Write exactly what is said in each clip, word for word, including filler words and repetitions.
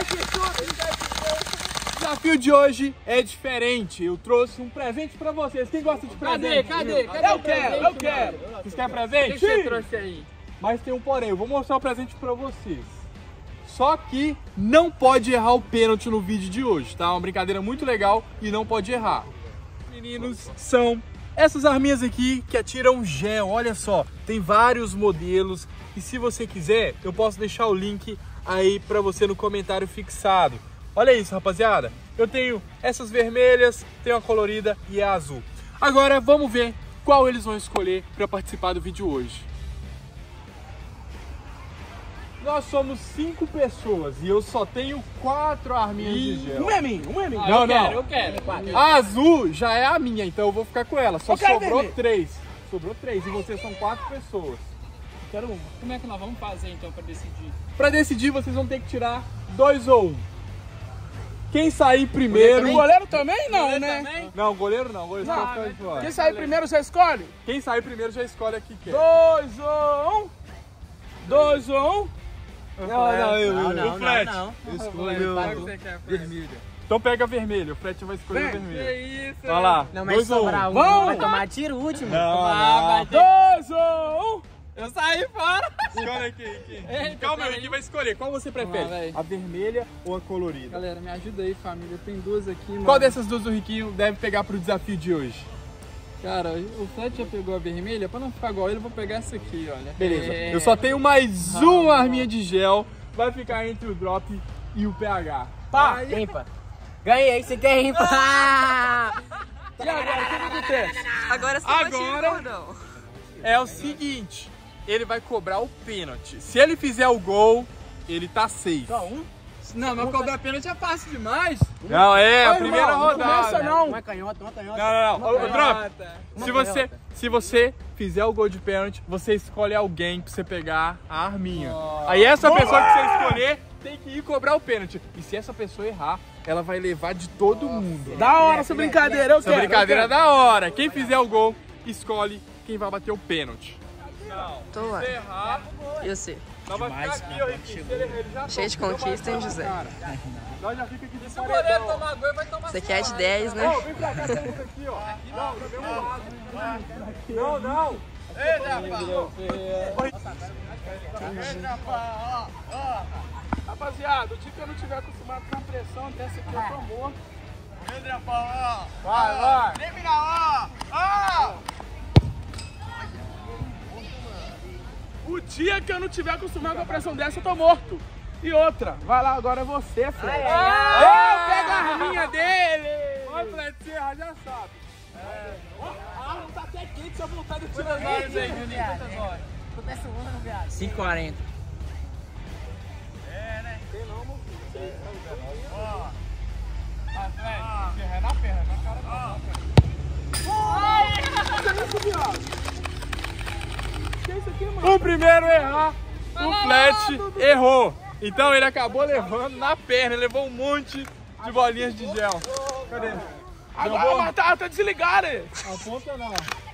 O desafio de hoje é diferente. Eu trouxe um presente pra vocês. Quem gosta de presente? Cadê? Cadê? Cadê Eu o quero, presente, eu quero. mano? Vocês querem O presente? que você trouxe aí? Mas tem um porém. Eu vou mostrar o presente pra vocês. Só que não pode errar o pênalti no vídeo de hoje, tá? Uma brincadeira muito legal e não pode errar. Meninos, são essas arminhas aqui que atiram gel. Olha só, tem vários modelos. E se você quiser, eu posso deixar o link aí pra você no comentário fixado. Olha isso, rapaziada. Eu tenho essas vermelhas, tenho a colorida e a azul. Agora vamos ver qual eles vão escolher para participar do vídeo hoje. Nós somos cinco pessoas e eu só tenho quatro arminhas de gel. Um é minha, um é minha. Ah, Não, eu não. quero, eu quero. A azul já é a minha, então eu vou ficar com ela. Só Eu quero sobrou vermelho. três. Sobrou três e vocês são quatro pessoas. Quero um. Como é que nós vamos fazer então pra decidir? Para decidir, vocês vão ter que tirar dois ou um. Quem sair primeiro... O goleiro também não, Você né? também? Não, goleiro não. Goleiro Não, só fica de fora. Quem sair primeiro você escolhe? Quem sair primeiro já escolhe a que quer. Dois ou um. Dois ou um. Não, não, eu, Não, eu, não, o Fred. não, não. Eu escolho Qual que você quer, Fred? Vermelho. Então pega vermelho, o Fred vai escolher o Vem. vermelho. Que isso? Vai lá, Não, mas dois se ou um. sobrar um, Vamos! vai tomar tiro o último. Não, Ah, não. vai ter- Dois ou um. Eu saí fora. Escolhe aqui, aqui. Eita, Calma aí, peraí. quem vai escolher? Qual você prefere? Vamos lá, véi. A vermelha ou a colorida? Galera, me ajuda aí, família. Tem duas aqui, mano. Qual dessas duas o Riquinho deve pegar pro desafio de hoje? Cara, o Fred já pegou a vermelha. Pra não ficar igual ele, eu vou pegar essa aqui, olha. Beleza, É. eu só tenho mais uma arminha de gel. Vai ficar entre o drop e o P H. Pá. Ímpar. Ganhei, você quer ímpar. E agora, o que acontece? Agora você Agora é o seguinte, ele vai cobrar o pênalti. Se ele fizer o gol, ele tá safe. Só um? Não, mas cobrar pênalti é fácil demais. Não, é a Ô, primeira irmão, não rodada. começa não. Uma canhota, uma canhota. Não, não, não. Ô, ô, Drop, Ah, tá. se você, se você fizer o gol de pênalti, você escolhe alguém pra você pegar a arminha. Aí essa pessoa que você escolher tem que ir cobrar o pênalti. E se essa pessoa errar, ela vai levar de todo mundo. Da hora essa brincadeira, eu Essa quero. brincadeira é eu quero. da hora. Quem fizer o gol, escolhe quem vai bater o pênalti. Tô Se lá. errar, Eu sei. nós vai ficar aqui, ó, Riquinho. Se ele errar, ele já Cheio de toma, não vai conquista, hein, tomar José? na cara. Nós já fica aqui de Se o goleiro paredão. tomar gol, vai tomar. Isso aqui é de dez, né? Ó, vem pra cá, tem isso aqui, ó. Não, do mesmo lado. Não, não. Rapaziada, o dia que eu não tiver acostumado com a pressão dessa aqui, eu tô morto. Vai, vai. O dia que eu não tiver acostumado com a pressão dessa, eu tô morto. E outra, vai lá, agora é você, Fred. Ai, ai, ai. Eu pego a arminha dele. Vai, Fred, se errar, já sabe. A arma tá até quente se eu voltar do tiro Quantas horas aí, Juninho? Quantas horas? cinco e quarenta. Vai, Fred, se errar na perna, na cara da O primeiro a errar, o Flet errou. Então ele acabou levando na perna, ele levou um monte de bolinhas de gel. Cadê? Agora mas tá, tá desligado. Aponta não.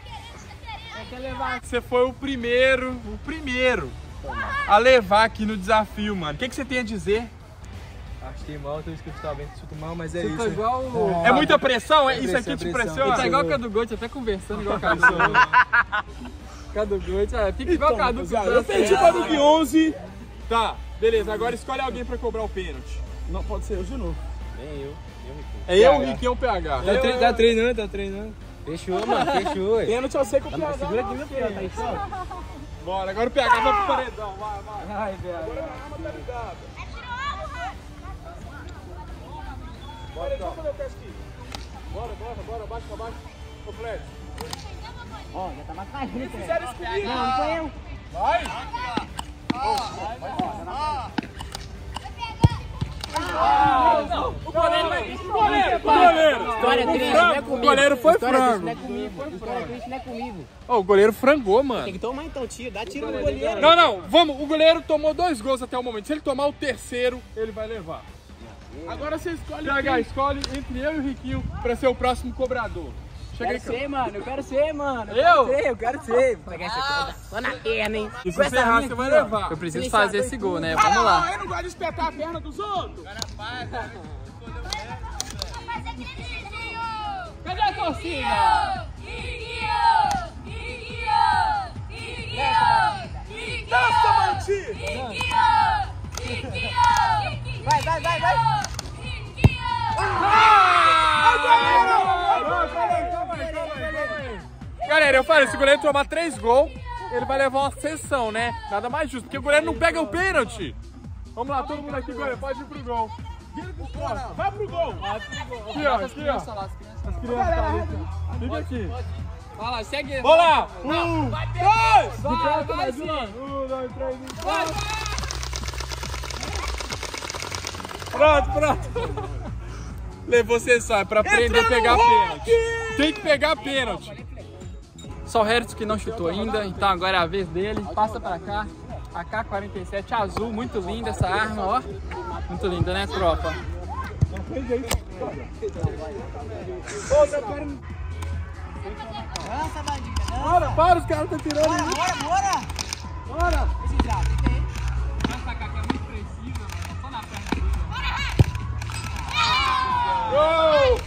Você foi o primeiro, o primeiro a levar aqui no desafio, mano. O que, que você tem a dizer? Achei mal, tô escrito tá bem, chuto mal, mas é Você isso. tá igual o... É muita pressão? É isso pressão, aqui te pressão. Ele tá pressiona? igual o Cadu Gold, até conversando igual o Cadu. Cadu Gold, é, fica igual o Cadu. Eu perdi para o onze. Tá, beleza. Agora escolhe alguém pra cobrar o pênalti. Não pode ser eu de novo. Nem eu, eu me É eu, o Riquinho ou o P H? Tá, tre tá treinando, tá treinando. Fechou, mano, fechou. ué. Pênalti eu sei que o P H Segura aqui, meu filho, tá aí só. Bora, agora o P H vai pro paredão. Vai, vai. Ai, velho. Agora a arma tá ligada. Bora, deixa eu fazer o casquinho. Bora, bora, bora. Baixa pra baixo. Ô, Fred. Ó, já tá mais caindo, né? Fizeram isso comigo. Não, não foi eu. Vai. O goleiro vai vir. Goleiro, goleiro. História triste, não é comigo. O goleiro foi História triste, frango. não é comigo. História triste, não é comigo. Ó, o goleiro frangou, Tem mano. que tomar então, tiro. Dá tiro no goleiro. Não, não, vamos. O goleiro tomou dois gols até o momento. Se ele tomar o terceiro, ele vai levar. Agora você escolhe P H, quem. escolhe entre eu e o Riquinho pra ser o próximo cobrador. Chega aí, Quero ser, mano, eu quero ser, mano. Eu? quero ser, eu quero ser. Vou pegar essa conta. Tô na perna, hein? E se você errar, você vai levar. Eu preciso fazer esse gol, né? Vamos Não, lá. eu não gosto de espetar a perna dos outros. Cadê a torcida? Dança, Manti! Vai, vai, vai, vai. Galera, eu falei, se o goleiro tomar três gols, ele vai levar uma sessão, né? Nada mais justo, porque o goleiro não pega o pênalti. Vamos lá, todo mundo aqui, goleiro, pode ir pro gol. Vai pro gol! Aqui, ó, aqui, ó. As crianças tá ali. Fica aqui. Vai lá, segue. Vamos lá! Um, dois! Vai, De perto, vai mais sim. uma. Um, dois, três, quatro. Pronto, pronto. Levou sessão, é pra aprender a pegar pênalti. Tem que pegar pênalti. Só o Hertz que não chutou ainda, então agora é a vez dele. Passa pra cá. A K quarenta e sete azul, muito linda essa arma, ó. Muito linda, né, tropa? Dança, bandida. Dança. Para, para, os caras estão tirando. Bora, bora, bora. Bora. Esse já, tenta aí. Essa K aqui é muito precisa, mano. Só na perna dele. Gol!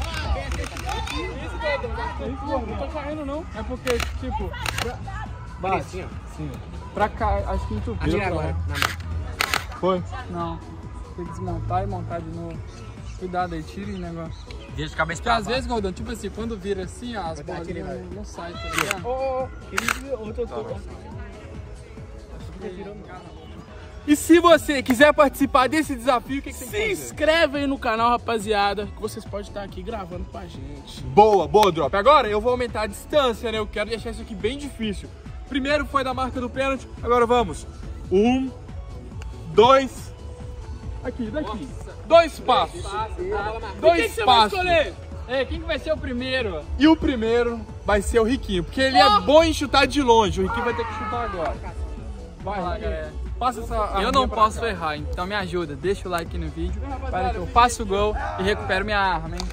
Não tô caindo, não. É porque, tipo, Bate. Sim. Pra cá, acho que entupiu. Atira agora. foi. Não. Tem que desmontar e montar de novo. Cuidado aí, tira esse negócio. Vira de cabeça Porque pra às vezes, Gordão, tipo assim, quando vira assim, ó, as Vai dar, tira, bolinhas vai. não, não saem, tá ligado? E se você quiser participar desse desafio, o que, que tem que Se fazer? inscreve aí no canal, rapaziada, que vocês podem estar aqui gravando com a gente. Boa, boa, Drop. Agora eu vou aumentar a distância, né? Eu quero deixar isso aqui bem difícil. Primeiro foi da marca do pênalti, agora vamos. Um, dois, aqui, daqui. Dois passos. Dois Quem que você vai passos. escolher? Ei, quem que vai ser o primeiro? E o primeiro vai ser o Riquinho, porque ele é bom em chutar de longe. O Riquinho vai ter que chutar agora. Vai lá, galera. Passa essa Eu arminha não pra posso cá. errar, então me ajuda. Deixa o like no vídeo para que eu faça o gol e recupero minha arma, hein?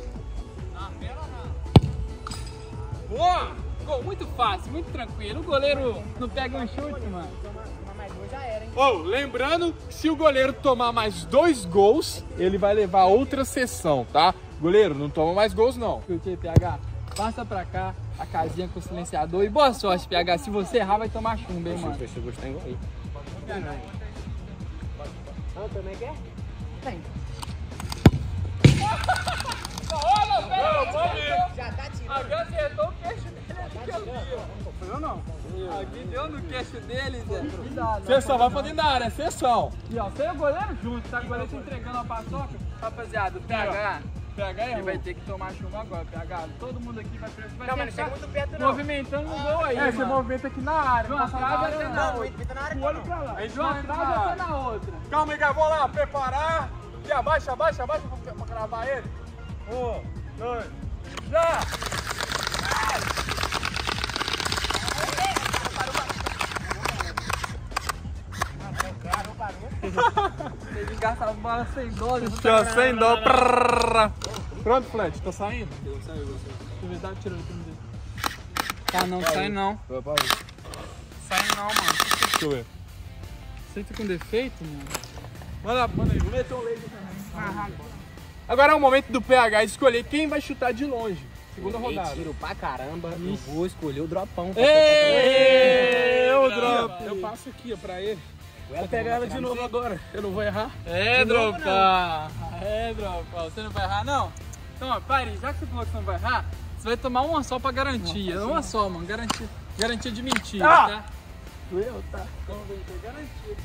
Boa! Gol muito fácil, muito tranquilo. O goleiro não pega um chute, mano. Oh, lembrando que se o goleiro tomar mais dois gols, ele vai levar outra sessão, tá? Goleiro, não toma mais gols, não. Chute, P H. Passa pra cá, a casinha com o silenciador. E boa sorte, P H. Se você errar, vai tomar chumbo, hein, mano. Deixa eu gostar igual aí. Não, também quer? Tem. Já tá tirando. Aqui acertou o queixo dele aqui que eu vi, ó. Foi eu não? Aqui deu no queixo dele, Zé. Cuidado. Você só vai pra dentro da área, é sessão. E ó, tem o goleiro junto, tá? O goleiro tá entregando a paçoca. Rapaziada, o P H, P H é ele vai ruim. ter que tomar chuva agora, P H. Todo mundo aqui vai, vai Não, mas não ficar chega muito perto, não. movimentando o gol aí, É, você mano. movimenta aqui na área. De uma passa na trave área, até não. na Não, outra. entra na área. O olho pra lá. De uma trave até na outra. Calma aí, cara, vou lá, preparar. E abaixa, abaixa, abaixa pra, pra gravar ele. Um, dois, já! Tem que gastar a bola sem dó. Já sem dó. Prrr. Pronto, Flat, tá saindo? Deixa eu ver, dá um tiro aqui no dedo. Tá, não sai não. Sai não, mano. Deixa eu ver. Você tá com defeito, mano? Manda, manda aí, vou meter um laser também. Agora é o momento do P H escolher quem vai chutar de longe. Segunda rodada. Tiro pra caramba. Eu vou escolher o dropão. Ei, o drop. Eu passo aqui, ó, pra ele. Vou pegar ela de novo agora. Eu não vou errar. É, dropa! É, dropa! Você não vai errar, não? Então, ó, pare, já que você falou que você não vai errar, você vai tomar uma só pra garantia. Uma só, mano. Garantia, garantia de mentira, Ah! tá? Doeu, tá? Vamos ver, tem garantia.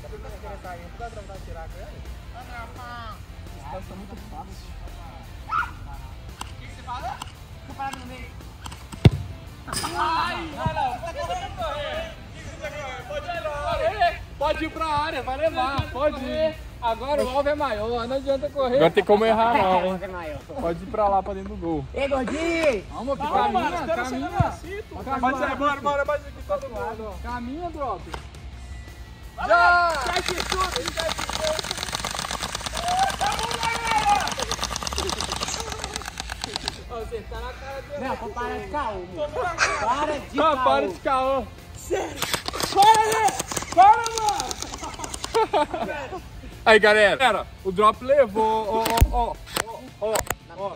Esse passo tá muito fácil. Pode ir pra área, vai levar, pode ir. Agora o alvo é maior, não adianta correr. Agora tem como errar não, hein? É maior. Pode ir pra lá, pra dentro do gol. Ei, gordinho! Vamos, Calma, caminha, mano, espera você caminha. não assim, pô. Pode sair, bora, bora, bora aqui todo mundo. Caminha, drop. Já! acertar na cara dele. Não, pode parar de caô, mano. Para de Ah, caô. para de caô. Aí, galera. Galera, o drop levou. Ó, ó, ó, ó, ó.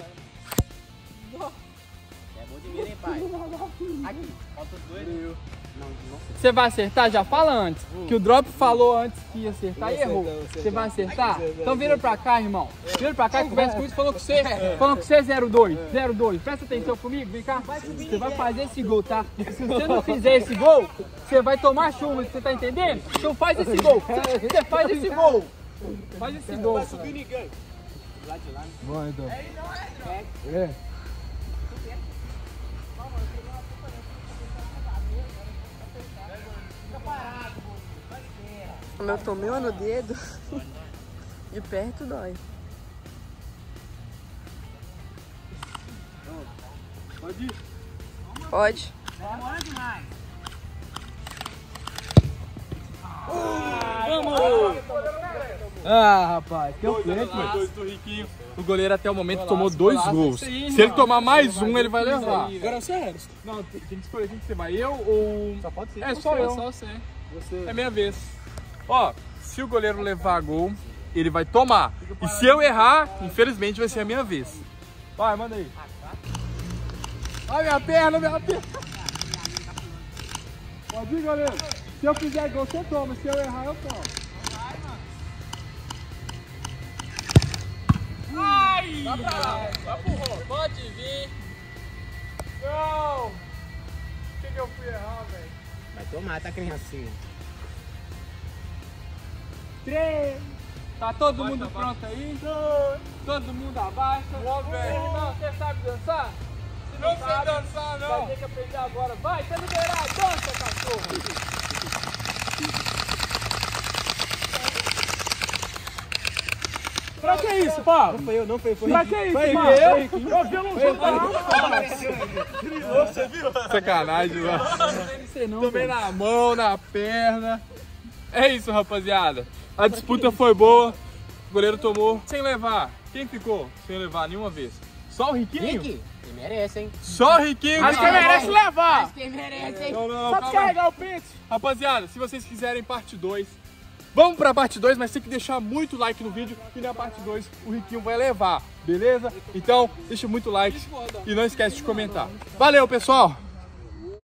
É bom dinheiro, hein, pai? Aqui, falta os dois. Não, não sei. Você vai acertar? Já fala antes. Que o Drop falou antes que ia acertar e errou. Você vai acertar? Então vira pra cá, irmão. Vira pra cá e conversa com isso. Falou com você. Falou com você zero dois. zero dois. Presta atenção comigo. Vem cá. Você vai fazer esse gol, tá? Se você não fizer esse gol, você vai tomar chuva. Você tá entendendo? Então faz esse gol. Você faz esse gol. Faz esse gol. Vai subir ninguém. Lá de lá, né? Bom, então. É. Eu tomei uma no dedo e perto dói. Pode ir. Pode. Demora demais. Ah, rapaz, que é o Dois, frente, dois, mano. dois do Riquinho. O goleiro até o momento tomou dois gols. Se ele tomar mais um, ele vai levar. Agora é sério. Não, tem tem que escolher quem que você vai. Eu ou... Só pode ser. É só eu. Só você. É minha vez. Ó, se o goleiro levar gol, ele vai tomar. E se eu errar, infelizmente vai ser a minha vez. Vai, manda aí. Ai, minha perna, minha perna. Pode ir, goleiro. Se eu fizer gol, você toma. Se eu errar, eu tomo. Ai! Vai pra lá. Vai pro rolo. Pode vir. Não! O que, que eu fui errar, velho? Vai tomar, tá criancinha. Três. Tá todo mundo pronto aí? Todo mundo abaixa. Ó, velho. Não, você sabe dançar? Se Não sei sabe, dançar, vai não. ter que aprender agora. Vai, tá liberado. Dança, cachorro. Pra que isso, Pablo? Não foi eu, não foi, foi. Pra que isso, Foi mano? eu. Eu vi um jogo lá. Sacanagem, mano. Não sei não, Tomei na mão, na perna. É isso, rapaziada. A disputa foi boa. O goleiro tomou sem levar. Quem ficou sem levar nenhuma vez? Só o Riquinho? Rick, quem merece, hein? Só o Riquinho. Acho que Ah, merece levar. Mas quem merece, hein? Não, não, não, Só calma. descarregar o pente. Rapaziada, se vocês quiserem parte dois, vamos pra parte dois, mas tem que deixar muito like no vídeo e na parte dois o Riquinho vai levar, beleza? Então, deixa muito like e não esquece de comentar. Valeu, pessoal!